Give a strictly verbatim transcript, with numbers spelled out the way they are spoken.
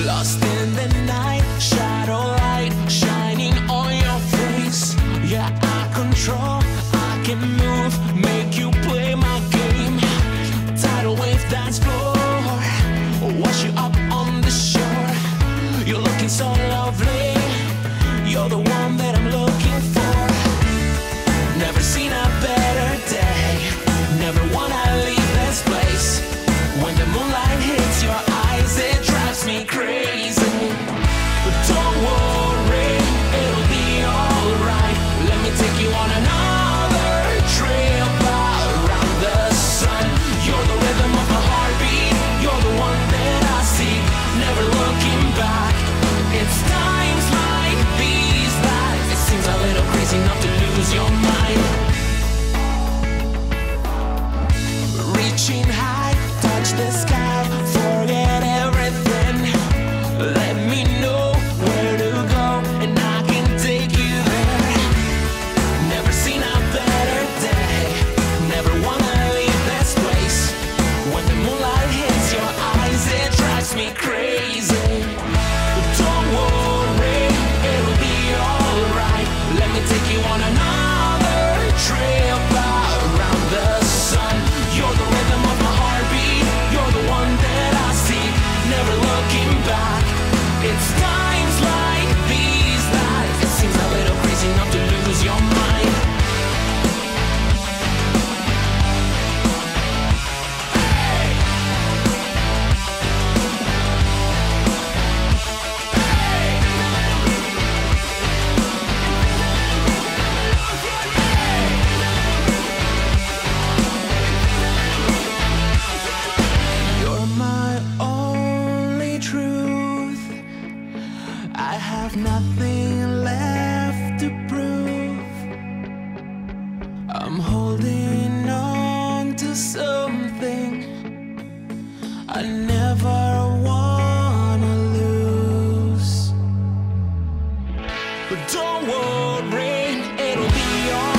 Lost in the night, shadow light shining on your face. Yeah, I control, I can move, make you play my game. Tidal wave dance floor, wash you up on the shore. You're looking so lovely, you're the one that I'm looking for. Never seen a better day, never wanna leave this place. When the moonlight hits your eyes, it drives me crazy. But don't worry, it'll be alright. Let me take you on another trip around the sun. You're the rhythm of my heartbeat, you're the one that I seek, never looking back. It's times like these that it seems a little crazy not to lose your mind. Reaching high, touch the sky, forget everything. Let me know where to go and I can take you there. Never seen a better day, never wanna leave this place. When the moonlight hits your eyes, it drives me crazy. But don't worry, it'll be alright. Let me take you on another trip around the sun. You're the rhythm of my heartbeat, you're the one that I seek, never looking back. It's times like these that it seems a little crazy not to lose your mind. Hey. Hey. You're my only truth, I have nothing left to prove. I'm holding on to something I never wanna lose. But don't worry, it'll be alright.